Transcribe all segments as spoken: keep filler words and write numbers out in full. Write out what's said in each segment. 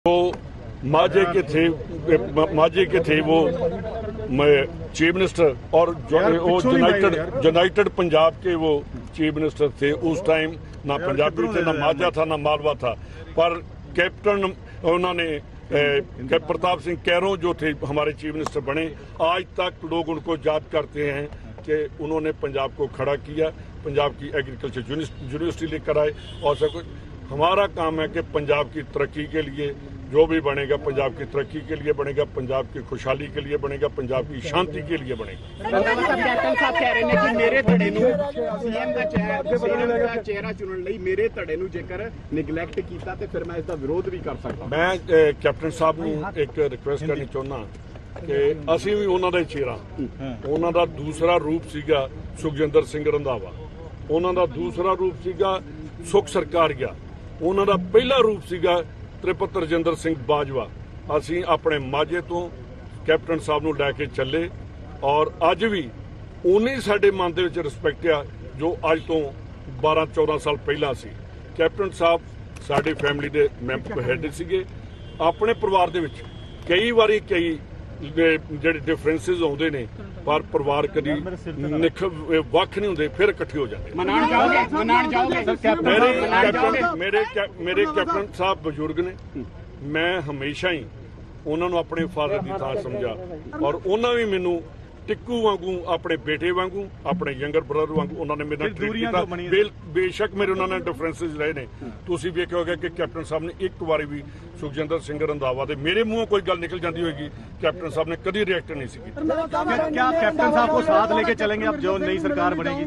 तो माजे के थे माजे के थे वो चीफ मिनिस्टर और वो यूनाइटेड यूनाइटेड पंजाब के वो चीफ मिनिस्टर थे उस टाइम। ना पंजाबी थे, ना माजा था, ना मालवा था। पर कैप्टन उन्होंने कैप्टन प्रताप सिंह कैरों जो थे हमारे चीफ मिनिस्टर बने, आज तक लोग उनको याद करते हैं कि उन्होंने पंजाब को खड़ा किया, पंजाब की एग्रीकल्चर यूनिवर्सिटी लेकर आए। और सब कुछ हमारा काम है कि पंजाब की तरक्की के लिए जो भी बनेगा, पंजाब की तरक्की के लिए बनेगा, पंजाब की खुशहाली के लिए बनेगा, पंजाब की शांति के लिए बनेगा। कैप्टन साहब कह रहे हैं कि मेरे धड़े नूं सीएम दा चेहरा चुनने लई मेरे धड़े नूं जेकर निगलैक्ट कीता ते फिर मैं इसदा विरोध भी कर सकदा। मैं कैप्टन साहब नूं एक रिक्वेस्ट करनी चाहुंदा कि ਅਸੀਂ ਵੀ ਉਹਨਾਂ ਦਾ ਚਿਹਰਾ, ਉਹਨਾਂ ਦਾ ਦੂਸਰਾ ਰੂਪ ਸੀਗਾ ਸੁਖਜਿੰਦਰ ਸਿੰਘ ਰੰਧਾਵਾ, ਉਹਨਾਂ ਦਾ ਦੂਸਰਾ ਰੂਪ ਸੀਗਾ ਸੁਖ ਸਰਕਾਰੀਆ, ਉਹਨਾਂ ਦਾ ਪਹਿਲਾ ਰੂਪ ਸੀਗਾ ਤ੍ਰਿਪਤ ਰਜਿੰਦਰ ਸਿੰਘ ਬਾਜਵਾ। ਅਸੀਂ ਆਪਣੇ ਮਾਝੇ ਤੋਂ ਕੈਪਟਨ ਸਾਹਿਬ ਨੂੰ ਲੈ ਕੇ ਚੱਲੇ ਔਰ ਅੱਜ ਵੀ ਉਨੀ ਸਾਡੇ ਮਨ ਦੇ ਵਿੱਚ ਰਿਸਪੈਕਟ ਆ ਜੋ ਅੱਜ ਤੋਂ ਬਾਰਾਂ ਚੌਦਾਂ ਸਾਲ ਪਹਿਲਾਂ ਸੀ। ਕੈਪਟਨ ਸਾਹਿਬ ਸਾਡੀ ਫੈਮਿਲੀ ਦੇ ਮੈਂਬਰ ਹੈਡ ਸੀਗੇ। ਆਪਣੇ ਪਰਿਵਾਰ ਦੇ ਵਿੱਚ ਕਈ ਵਾਰੀ ਕਈ ਜਿਹੜੇ ਡਿਫਰੈਂਸਿਸ ਆਉਂਦੇ ਨੇ ਪਰ ਪਰਿਵਾਰ ਕਦੀ ਨਿਖ ਵੱਖ ਨਹੀਂ ਹੁੰਦੇ, ਫਿਰ ਇਕੱਠੇ ਹੋ ਜਾਂਦੇ। ਮਨਾਣ ਜਾਓਗੇ ਮਨਾਣ ਜਾਓਗੇ ਮੇਰੇ ਮੇਰੇ ਮੇਰੇ ਕੈਪਟਨ ਸਾਹਿਬ ਬਜ਼ੁਰਗ ਨੇ, ਮੈਂ ਹਮੇਸ਼ਾ ਹੀ ਉਹਨਾਂ ਨੂੰ ਆਪਣੇ ਫਾਦਰ ਦੀ ਥਾਂ ਸਮਝਿਆ ਔਰ ਉਹਨਾਂ ਵੀ ਮੈਨੂੰ ਟਿੱਕੂ ਵਾਂਗੂ, ਆਪਣੇ ਬੇਟੇ ਵਾਂਗੂ, ਆਪਣੇ ਯੰਗਰ ਬ੍ਰਦਰ ਵਾਂਗੂ ਉਹਨਾਂ ਨੇ ਮੇਰੇ ਨਾਲ ਟ੍ਰੀਟ ਕੀਤਾ। ਬੇਸ਼ੱਕ ਮੇਰੇ ਉਹਨਾਂ ਨਾਲ ਡਿਫਰੈਂਸਿਸ ਰਹੇ ਨੇ। ਤੁਸੀਂ ਵੇਖਿਆ ਹੋਗਾ ਕਿ ਕੈਪਟਨ ਸਾਹਿਬ ਨੇ ਇੱਕ ਵਾਰੀ ਵੀ ਸੁਖਜਿੰਦਰ ਸਿੰਘ ਰੰਧਾਵਾ ਦੇ ਮੇਰੇ ਮੂੰਹੋਂ ਕੋਈ ਗੱਲ ਨਿਕਲ ਜਾਂਦੀ ਹੋਏਗੀ, ਕੈਪਟਨ ਸਾਹਿਬ ਨੇ ਕਦੀ ਰਿਐਕਟ ਨਹੀਂ ਸੀ ਕੀਤਾ। क्या कैप्टन साहब को साथ लेके चलेंगे अब जो नई सरकार बनेगी?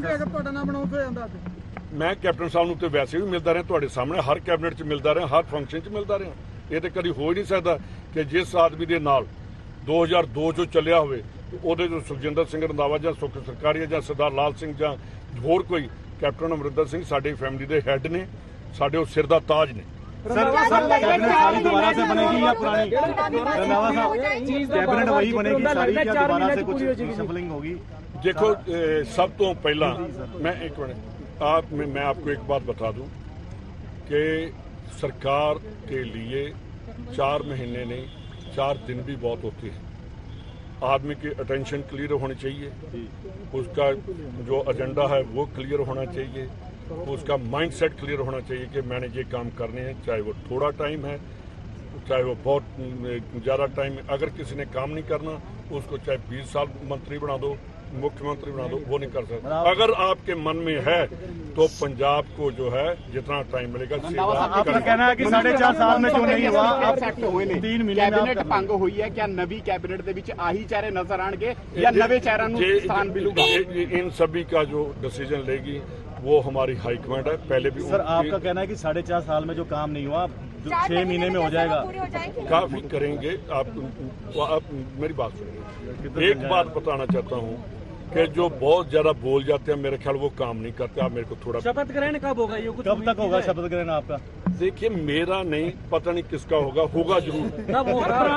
मैं कैप्टन साहब ਨੂੰ ਤੇ ਵੈਸੇ ਵੀ ਮਿਲਦਾ ਰਿਹਾ, ਤੁਹਾਡੇ ਸਾਹਮਣੇ ਹਰ ਕੈਬਨਿਟ 'ਚ ਮਿਲਦਾ ਰਿਹਾ, ਹਰ ਫੰਕਸ਼ਨ 'ਚ ਮਿਲਦਾ ਰਿਹਾ। ਇਹ ਤੇ ਕਦੀ ਹੋ ਹੀ ਨਹੀਂ ਸਕਦਾ ਕਿ ਜਿਸ ਆਦਮੀ ਦੇ ਨਾਲ ਦੋ ਹਜ਼ਾਰ ਦੋ 'ਚੋਂ ਚੱਲਿਆ ਹੋਵੇ ਉਹਦੇ ਜੋ ਸੁਖਜਿੰਦਰ ਸਿੰਘ ਰੰਧਾਵਾ ਜਾਂ ਸੁਖ ਸਰਕਾਰੀਆ ਜਾਂ ਸਰਦਾਰ ਲਾਲ ਸਿੰਘ ਜਾਂ ਹੋਰ ਕੋਈ, ਕੈਪਟਨ ਅਮਰਿੰਦਰ ਸਿੰਘ ਸਾਡੀ ਫੈਮਿਲੀ ਦੇ ਹੈੱਡ ਨੇ, ਸਾਡੇ ਉਹ ਸਿਰ ਦਾ ਤਾਜ ਨੇ। सर सर कैबिनेट सारी दोबारा से बनेगी या पुरानी? रंधावा साहब कैबिनेट वही बनेगी सारी या दोबारा से कुछ शफलिंग होगी? देखो सब तो पहला मैं एक मिनट आप मैं, मैं आपको एक बात बता दूं कि सरकार के लिए चार महीने नहीं, चार दिन भी बहुत होते हैं। आदमी की अटेंशन क्लियर होनी चाहिए, उसका जो एजेंडा है वो क्लियर होना चाहिए, उसका माइंडसेट क्लियर होना चाहिए कि मैंने ये काम करने हैं, चाहे वो थोड़ा टाइम है चाहे वो बहुत ज़्यादा टाइम है। अगर किसी ने काम नहीं करना उसको चाहे बीस साल मंत्री बना दो, मुख्यमंत्री बना दो, वो नहीं कर सकता। अगर आपके मन में है तो पंजाब को जो है जितना टाइम मिलेगा। आपका कहना है कि साढ़े चार साल में जो नहीं हुआ अब तीन महीने कैबिनेट भंग हुई है, क्या नवी कैबिनेट ਦੇ ਵਿੱਚ ਆਹੀ ਚਿਹਰੇ ਨਜ਼ਰ ਆਣਗੇ ਜਾਂ ਨਵੇਂ ਚਿਹਰਿਆਂ ਨੂੰ ਸਥਾਨ ਮਿਲੂਗਾ? इन सभी का जो डिसीजन लेगी वो हमारी हाईकमांड है। पहले भी सर आपका कहना है कि साढ़े चार साल में जो काम नहीं हुआ छह महीने में हो जाएगा? काफी करेंगे। आप, आप मेरी बात सुनिए। एक बात बताना चाहता हूँ कि जो बहुत ज्यादा बोल जाते हैं मेरे ख्याल वो काम नहीं करते। आप मेरे को थोड़ा शपथ ग्रहण कब होगा? ये कुछ कब तक होगा शपथ ग्रहण आपका? देखिए मेरा नहीं पता, नहीं किसका होगा, होगा जरूर। ਜਿਸ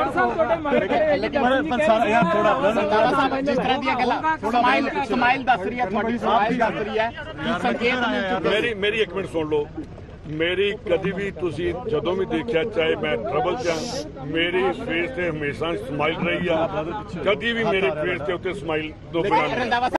ਤਰ੍ਹਾਂ ਦੀਆਂ ਗੱਲਾਂ ਸਮਾਈਲ ਸਮਾਈਲ ਦੱਸ ਰਹੀ ਹੈ, ਤੁਹਾਡੀ ਸਮਾਈਲ ਦੱਸ ਰਹੀ ਹੈ ਕਿ ਸੰਕੇਤ ਮੇਰੀ ਮੇਰੀ ਇੱਕ ਮਿੰਟ ਸੁਣ ਲਓ। ਮੇਰੀ ਕਦੀ ਵੀ ਤੁਸੀਂ ਜਦੋਂ ਵੀ ਦੇਖਿਆ, ਚਾਹੇ ਮੈਂ ਟਰਬਲ 'ਚ ਹਾਂ, ਮੇਰੀ ਫੇਸ ਤੇ ਹਮੇਸ਼ਾ ਸਮਾਈਲ ਰਹੀ ਆ। ਕਦੀ ਵੀ ਮੇਰੇ ਫੇਸ ਤੇ ਉੱਤੇ ਸਮਾਈਲ ਤੋਂ ਬਿਨਾਂ